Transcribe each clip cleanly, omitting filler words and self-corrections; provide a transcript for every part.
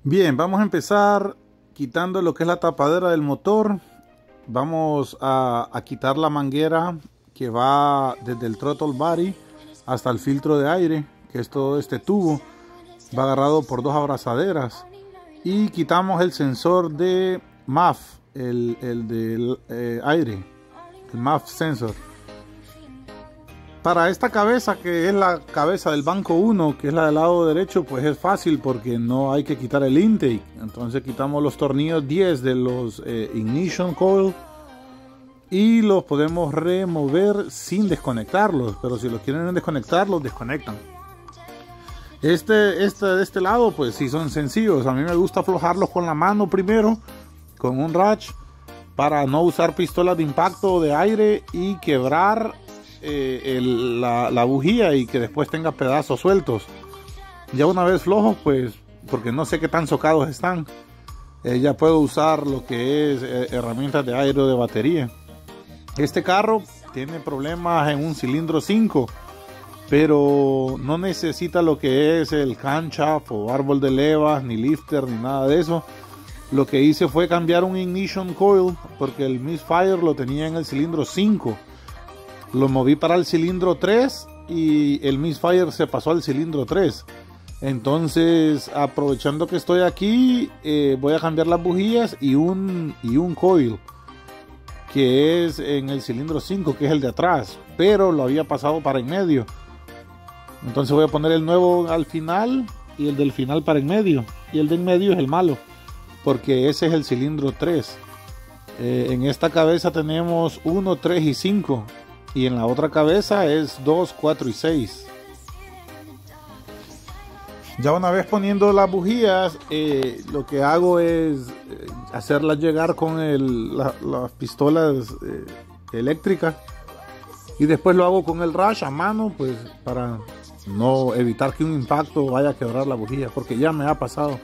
Bien, vamos a empezar quitando lo que es la tapadera del motor. Vamos a quitar la manguera que va desde el throttle body hasta el filtro de aire, que es todo este tubo. Va agarrado por dos abrazaderas. Y quitamos el sensor de MAF, el del aire, el MAF sensor. Para esta cabeza, que es la cabeza del banco 1, que es la del lado derecho, pues es fácil porque no hay que quitar el intake. Entonces quitamos los tornillos 10 de los ignition coil y los podemos remover sin desconectarlos. Pero si los quieren desconectar, los desconectan. De este lado, pues sí son sencillos. A mí me gusta aflojarlos con la mano primero, con un ratch, para no usar pistolas de impacto de aire y quebrar la bujía y que después tenga pedazos sueltos. Ya una vez flojos, pues porque no sé qué tan socados están, ya puedo usar lo que es herramientas de aire o de batería. Este carro tiene problemas en un cilindro 5, pero no necesita lo que es el camshaft o árbol de levas, ni lifter, ni nada de eso. Lo que hice fue cambiar un ignition coil porque el misfire lo tenía en el cilindro 5. Lo moví para el cilindro 3 y el misfire se pasó al cilindro 3. Entonces, aprovechando que estoy aquí, voy a cambiar las bujías y un coil que es en el cilindro 5, que es el de atrás, pero lo había pasado para en medio. Entonces voy a poner el nuevo al final y el del final para en medio. Y el de en medio es el malo, porque ese es el cilindro 3. En esta cabeza tenemos 1, 3 y 5. Y en la otra cabeza es 2, 4 y 6. Ya una vez poniendo las bujías, lo que hago es hacerlas llegar con las pistolas eléctricas. Y después lo hago con el rash a mano, pues para no evitar que un impacto vaya a quebrar la bujía, porque ya me ha pasado.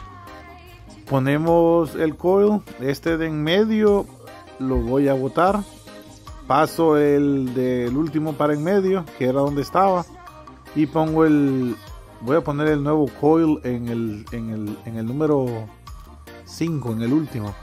Ponemos el coil, este de en medio lo voy a botar. Paso el del último para en medio, que era donde estaba, y voy a poner el nuevo coil en el número 5, en el último.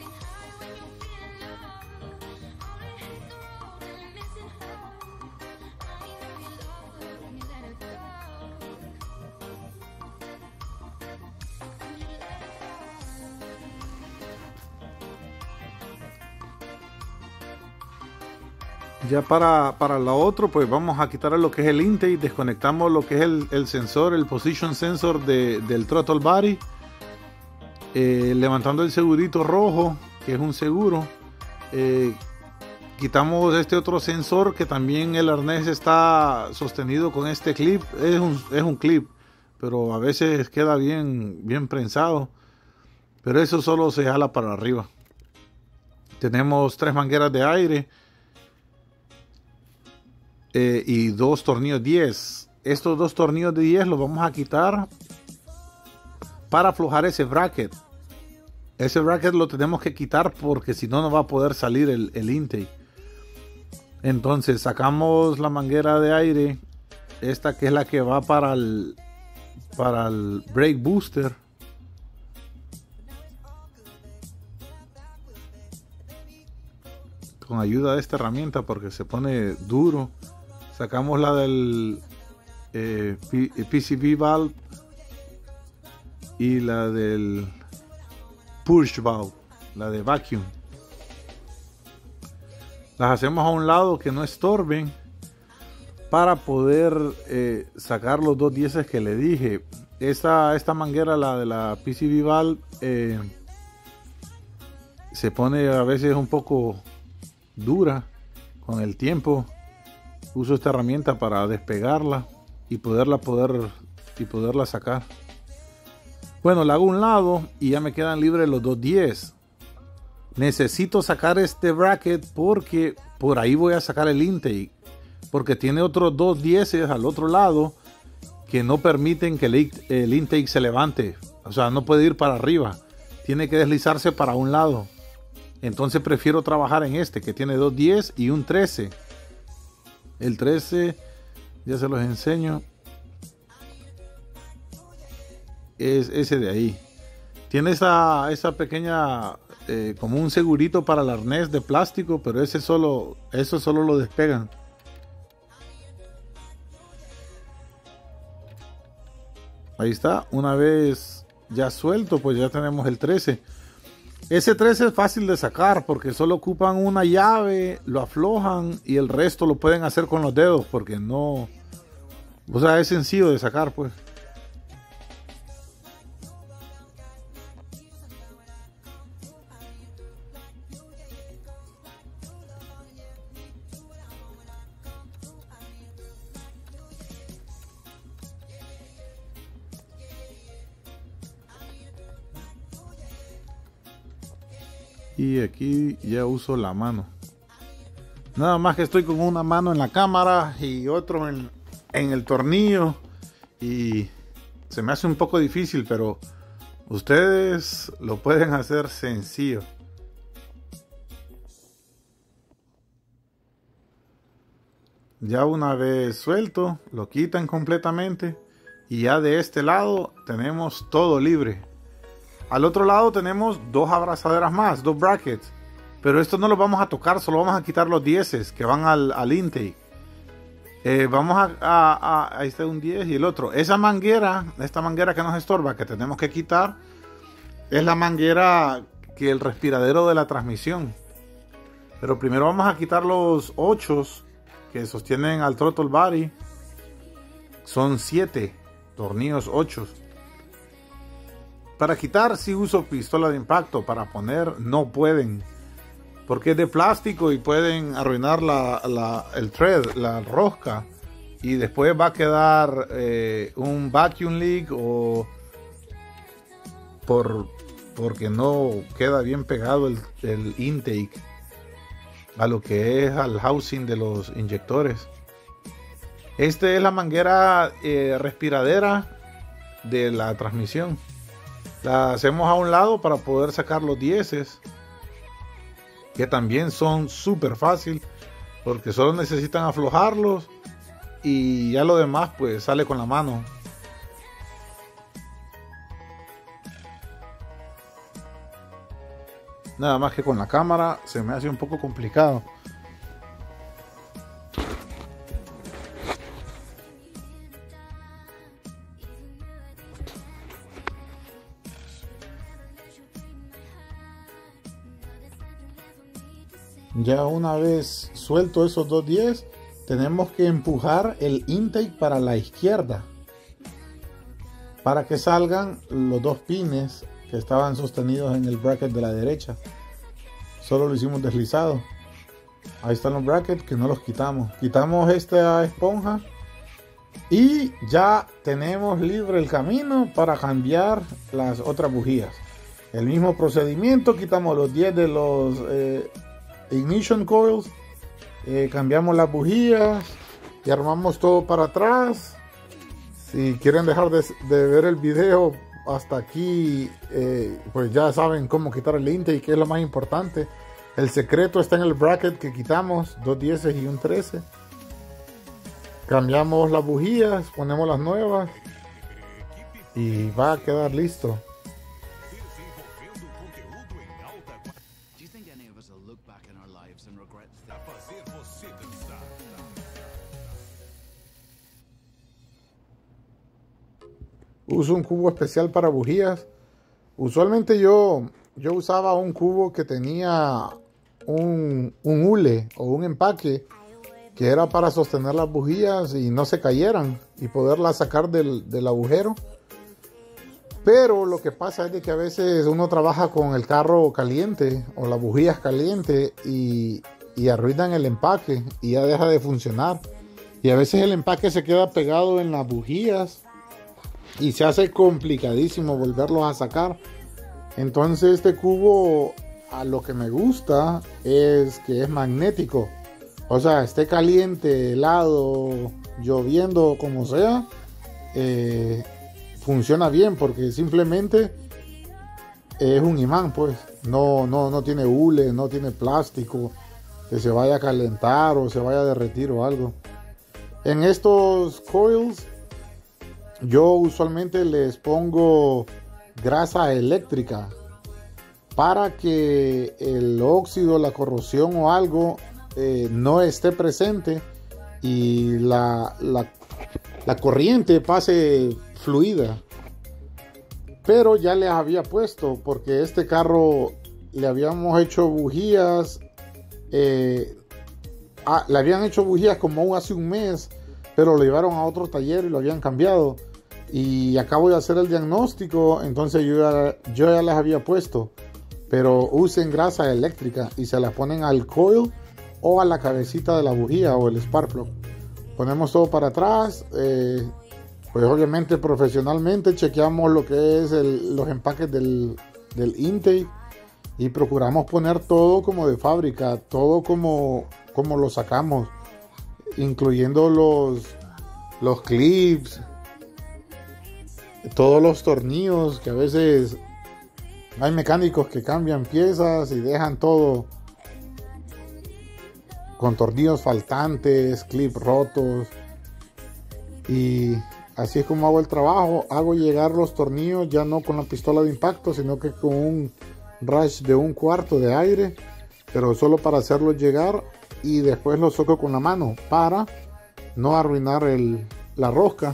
Ya para la otra, pues vamos a quitar lo que es el intake, desconectamos lo que es el sensor, el position sensor del throttle body, levantando el segurito rojo, que es un seguro. Quitamos este otro sensor, que también el arnés está sostenido con este clip, es un clip, pero a veces queda bien prensado, pero eso solo se jala para arriba. Tenemos 3 mangueras de aire y 2 tornillos 10. Estos 2 tornillos de 10 los vamos a quitar para aflojar ese bracket. Ese bracket lo tenemos que quitar porque si no, no va a poder salir el intake. Entonces sacamos la manguera de aire, esta que es la que va para el brake booster. Con ayuda de esta herramienta, porque se pone duro. Sacamos la del PCV valve y la del push valve, la de vacuum. Las hacemos a un lado que no estorben para poder sacar los 2 dieces que le dije. Esta manguera, la de la PCV valve, se pone a veces un poco dura con el tiempo. Uso esta herramienta para despegarla y poderla sacar. Bueno, la hago a un lado y ya me quedan libres los 2 10. Necesito sacar este bracket porque por ahí voy a sacar el intake, porque tiene otros 2 10 al otro lado que no permiten que el intake se levante. O sea, no puede ir para arriba, tiene que deslizarse para un lado. Entonces prefiero trabajar en este, que tiene 2 10 y un 13. El 13, ya se los enseño, es ese de ahí. Tiene esa pequeña, como un segurito para el arnés de plástico, pero eso solo lo despegan. Ahí está, una vez ya suelto, pues ya tenemos el 13. Ese 13 es fácil de sacar porque solo ocupan una llave, lo aflojan y el resto lo pueden hacer con los dedos porque no, o sea, es sencillo de sacar, pues. Y aquí ya uso la mano. Nada más que estoy con una mano en la cámara y otro en el tornillo. Y se me hace un poco difícil, pero ustedes lo pueden hacer sencillo. Ya una vez suelto, lo quitan completamente. Y ya de este lado tenemos todo libre. Al otro lado tenemos dos abrazaderas más, dos brackets. Pero esto no lo vamos a tocar, solo vamos a quitar los 10 que van al intake. Vamos ahí está un 10 y el otro. Esta manguera que nos estorba, que tenemos que quitar, es la manguera que el respiradero de la transmisión. Pero primero vamos a quitar los 8 que sostienen al throttle body. Son 7 tornillos 8. Para quitar sí uso pistola de impacto, para poner no pueden, porque es de plástico y pueden arruinar el thread, la rosca, y después va a quedar un vacuum leak o porque no queda bien pegado el intake a lo que es al housing de los inyectores. Esta es la manguera respiradera de la transmisión. La hacemos a un lado para poder sacar los 10, que también son súper fácil porque solo necesitan aflojarlos y ya lo demás pues sale con la mano. Nada más que con la cámara se me hace un poco complicado. Ya una vez suelto esos dos 10, tenemos que empujar el intake para la izquierda para que salgan los dos pines que estaban sostenidos en el bracket de la derecha. Solo lo hicimos deslizado. Ahí están los brackets que no los quitamos. Quitamos esta esponja y ya tenemos libre el camino para cambiar las otras bujías. El mismo procedimiento, quitamos los 10 de los ignition coils, cambiamos las bujías y armamos todo para atrás. Si quieren dejar de ver el video hasta aquí, pues ya saben cómo quitar el intake, que es lo más importante. El secreto está en el bracket que quitamos, dos 10 y un 13. Cambiamos las bujías, ponemos las nuevas y va a quedar listo. Uso un cubo especial para bujías. Usualmente yo usaba un cubo que tenía un hule o un empaque que era para sostener las bujías y no se cayeran y poderlas sacar del agujero. Pero lo que pasa es de que a veces uno trabaja con el carro caliente o las bujías calientes y arruinan el empaque y ya deja de funcionar. Y a veces el empaque se queda pegado en las bujías y se hace complicadísimo volverlos a sacar. Entonces este cubo, a lo que me gusta es que es magnético. O sea, esté caliente, helado, lloviendo, como sea, funciona bien porque simplemente es un imán, pues. No tiene hule, no tiene plástico que se vaya a calentar o se vaya a derretir o algo. En estos coils yo usualmente les pongo grasa eléctrica para que el óxido, la corrosión o algo no esté presente y la corriente pase fluida. Pero ya les había puesto, porque este carro le habíamos hecho bujías, le habían hecho bujías como hace un mes, pero lo llevaron a otro taller y lo habían cambiado. Y acabo de hacer el diagnóstico, entonces yo ya las había puesto. Pero usen grasa eléctrica y se la ponen al coil o a la cabecita de la bujía o el spark plug. Ponemos todo para atrás. Pues obviamente profesionalmente chequeamos lo que es los empaques del intake y procuramos poner todo como de fábrica, todo como lo sacamos, incluyendo los clips, todos los tornillos, que a veces hay mecánicos que cambian piezas y dejan todo con tornillos faltantes, clips rotos. Y así es como hago el trabajo. Hago llegar los tornillos ya no con la pistola de impacto, sino que con un rush de 1/4 de aire, pero solo para hacerlos llegar, y después los toco con la mano para no arruinar la rosca.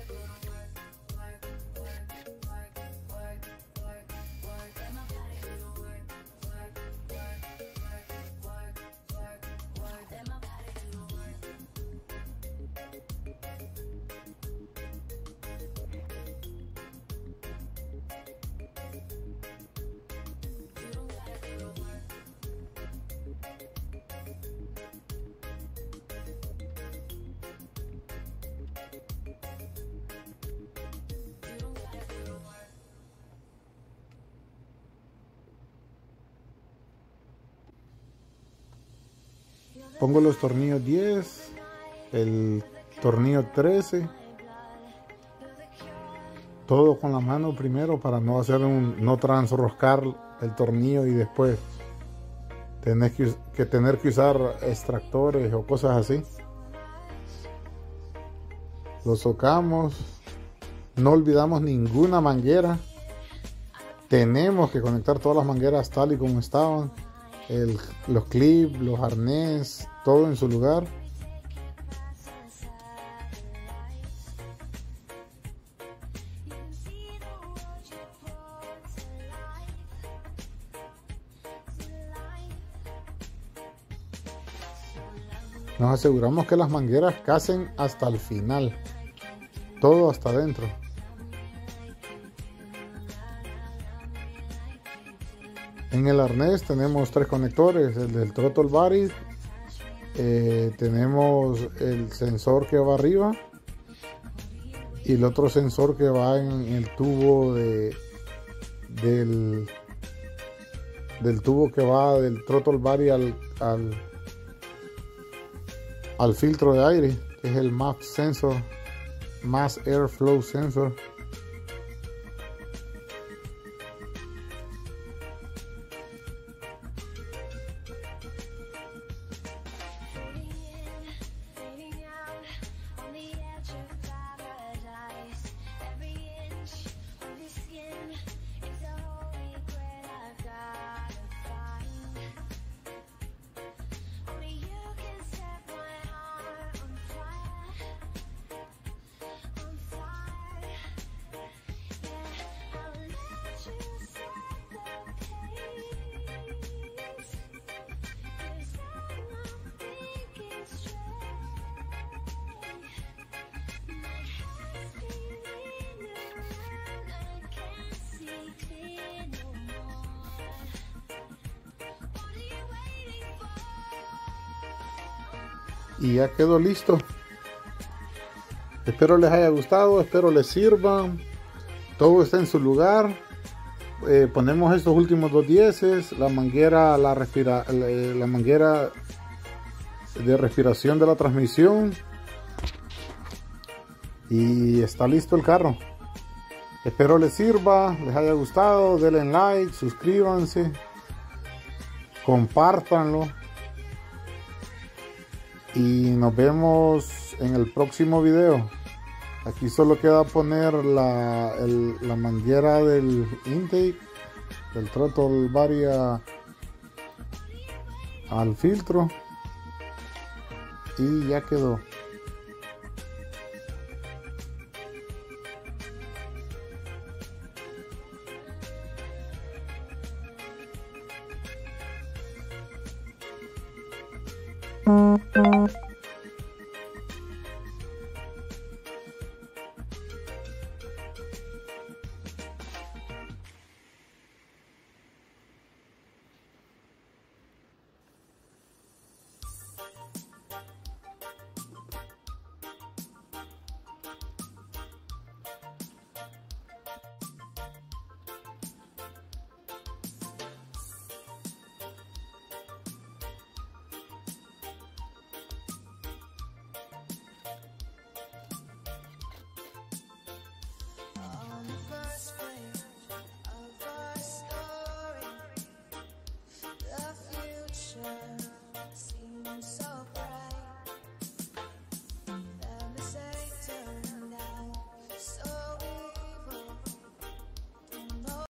Pongo los tornillos 10, el tornillo 13, todo con la mano primero para no hacer no transroscar el tornillo y después tener que usar extractores o cosas así. Lo socamos, no olvidamos ninguna manguera. Tenemos que conectar todas las mangueras tal y como estaban. Los clips, los arnés, todo en su lugar. Nos aseguramos que las mangueras casen hasta el final, todo hasta adentro. En el arnés tenemos 3 conectores: el del throttle body, tenemos el sensor que va arriba y el otro sensor que va en el tubo del tubo que va del throttle body al filtro de aire, que es el MAF sensor, Mass Airflow Sensor. Y ya quedó listo. Espero les haya gustado, espero les sirva. Todo está en su lugar. Ponemos estos últimos 2 dieces, la manguera, la manguera de respiración de la transmisión, y está listo el carro. Espero les sirva, les haya gustado. Denle like, suscríbanse, compártanlo. Y nos vemos en el próximo video. Aquí solo queda poner la manguera del intake, del throttle body al filtro y ya quedó.